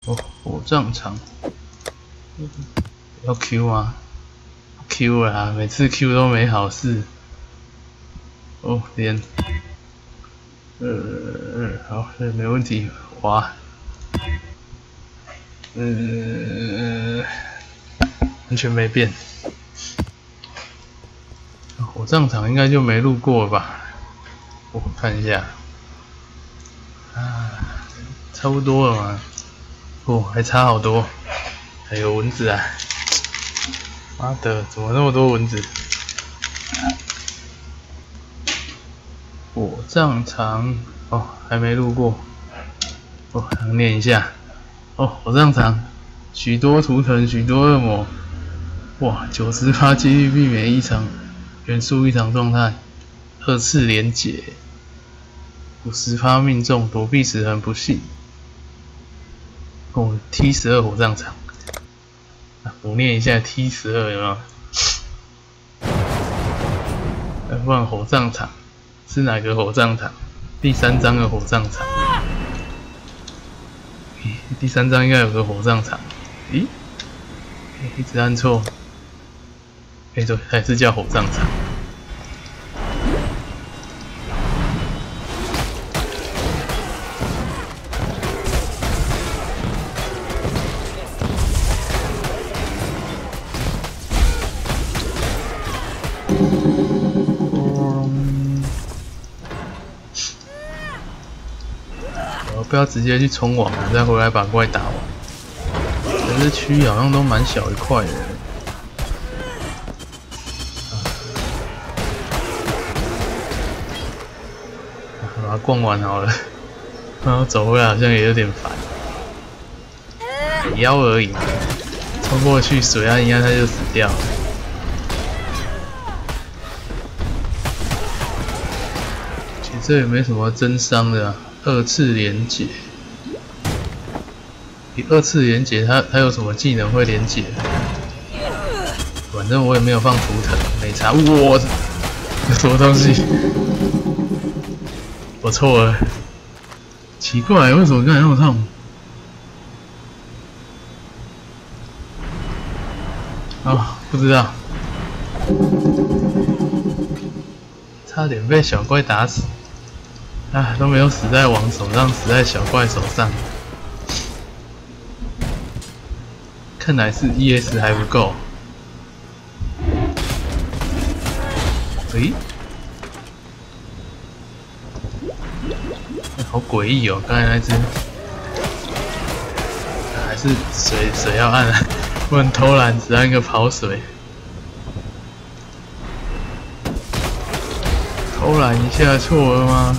哦，火葬场。要 Q 吗 ？Q 了啊，每次 Q 都没好事。哦，连。好，这没问题。滑。完全没变。火葬场应该就没路过了吧？我看一下。啊，差不多了嘛。哦，还差好多。还有蚊子啊！妈的，怎么那么多蚊子？火葬场哦，还没路过。哦，想念一下。哦，火葬场，许多图腾，许多恶魔。哇，90%几率避免异常元素异常状态，二次连结，50%命中，躲避时很不幸。哦 ，T12 火葬场，我念一下 T12有没有？不然火葬场是哪个火葬场？第3章的火葬场。第3章应该有个火葬场。咦？一直按错。对，还是叫火葬场。不要直接去冲网了，再回来把怪打完。可是区域好像都蛮小一块的。把它逛完好了，然后走回来好像也有点烦。妖而已嘛，冲过去水按一按它就死掉了。其实这也没什么真伤的啊。二次连结，二次连结它有什么技能会连结？反正我也没有放图腾，没差。哇，这什么东西？我错了，奇怪，为什么刚才那么痛？啊，不知道，差点被小怪打死。啊，都没有死在王手上，死在小怪手上。看来是 ES 还不够。诶，好诡异哦！刚才那只，还是水要按啊，不能偷懒只按一个跑水。偷懒一下错了吗？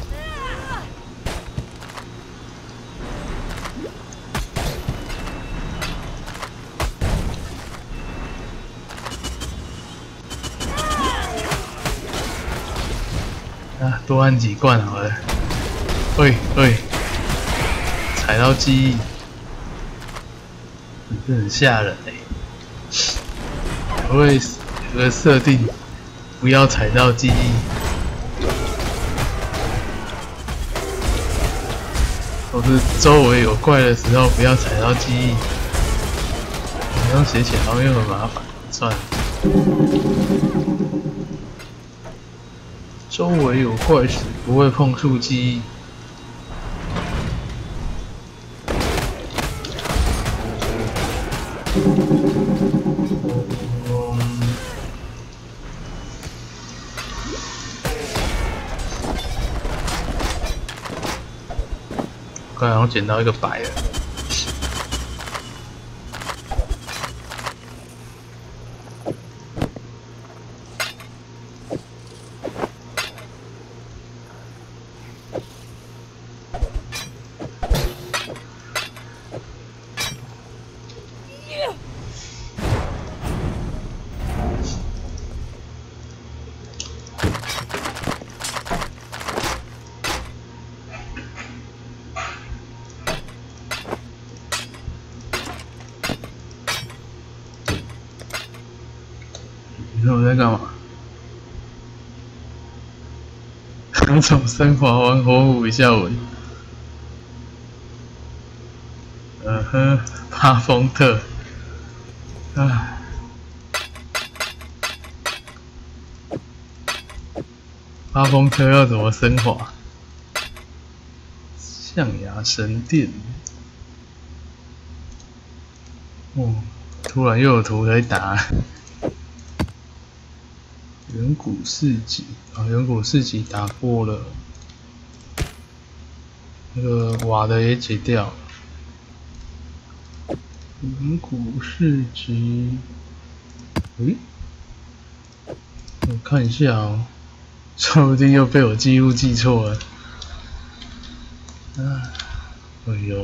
啊，多按几罐好了。喂，踩到记忆，这很吓人可不可以有个设定，不要踩到记忆，或是周围有怪的时候不要踩到记忆。这样写起来好像又很麻烦，算了。周围有怪时不会碰触记忆。刚好像捡到一个白的。你说我在干嘛？刚从升华完火舞一下文。 巴丰特，啊，巴丰特要怎么升华？象牙神殿，哦，突然又有图可以打。远古市集啊，远古市集打过了，那个瓦的也解掉。远古市集，诶，我看一下哦，说不定又被我记录记错了。啊，哎呦，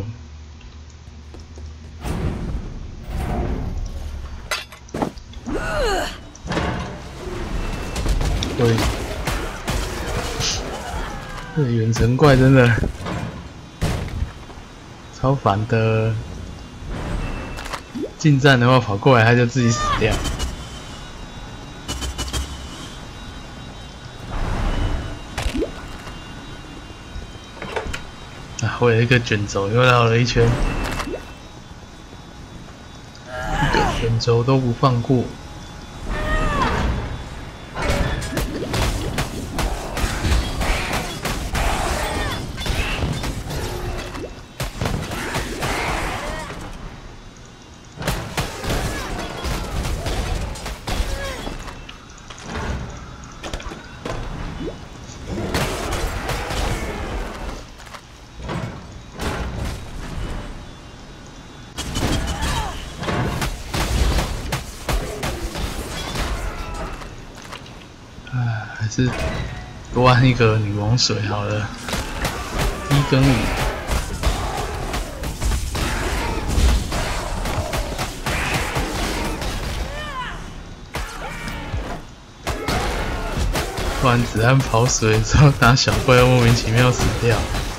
对，这远程怪真的超烦的。近战的话跑过来，他就自己死掉。啊，我有一个卷轴，又绕了一圈，一个卷轴都不放过。还是多按一个女王水好了，1跟5。不然只按跑水之后打小怪莫名其妙死掉。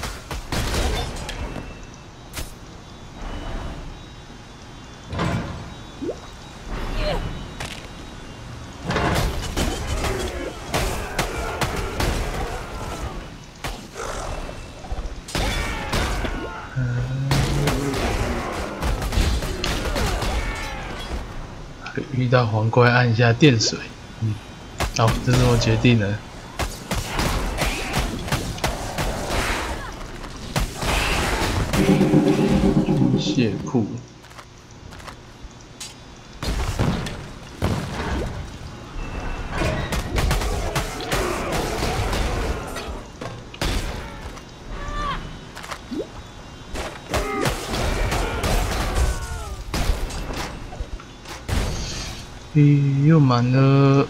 遇到黄怪按一下电水，好，这是我决定的。军械库。又满了。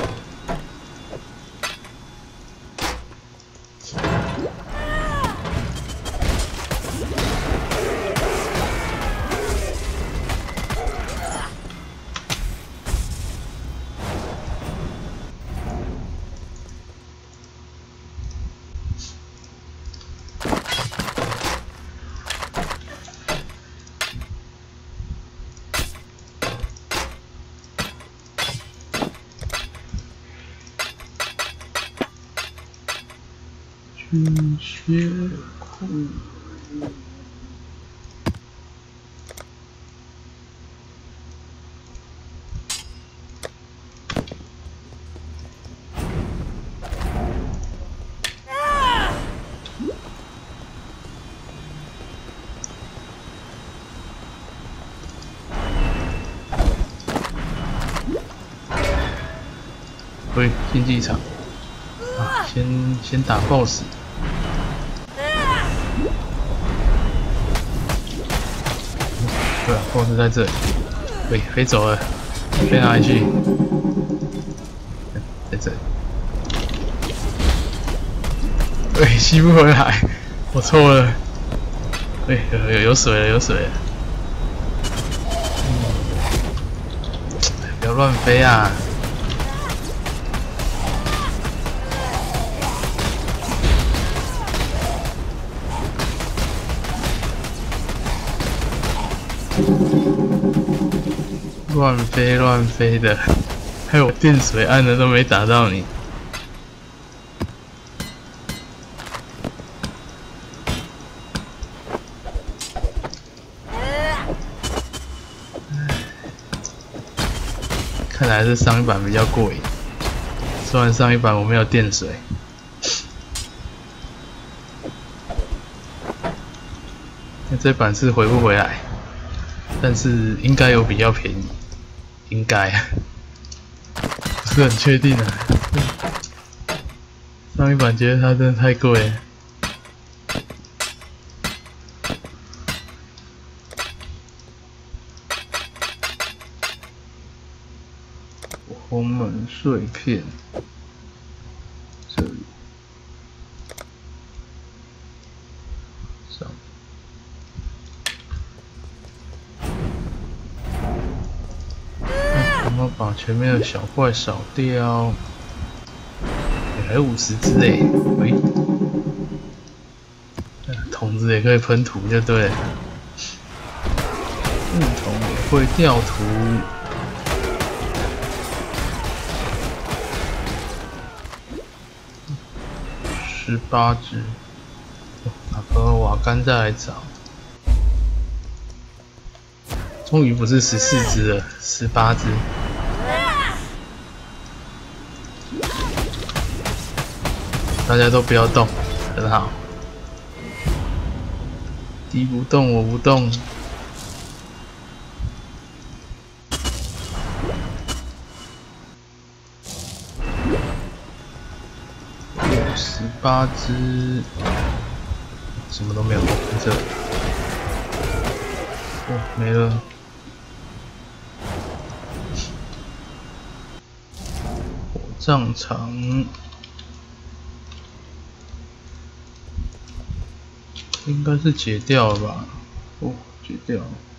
军械库。对，竞技场啊，先打 BOSS。对啊 ，BOSS 在这里。喂，飞走了，飞哪里去？在这里。喂，吸不回来，我错了。喂，有水了，有水了。不要乱飞啊！乱飞的，还有电水按的都没打到你。 看来是上一版比较过瘾，虽然上一版我没有电水。那这版是回不回来？但是应该有比较便宜，应该，不是很确定啊。上一版觉得它真的太贵了。红门碎片，这里上。我们把前面的小怪扫掉。还有50只诶，喂，筒子也可以喷土就对了。木桶也会掉土。18只，把颗瓦干再来找。终于不是14只了，18只。大家都不要动，很好。敌不动，我不动。18只，什么都没有，这哦没了。火葬场。应该是解掉了吧？哦，解掉了。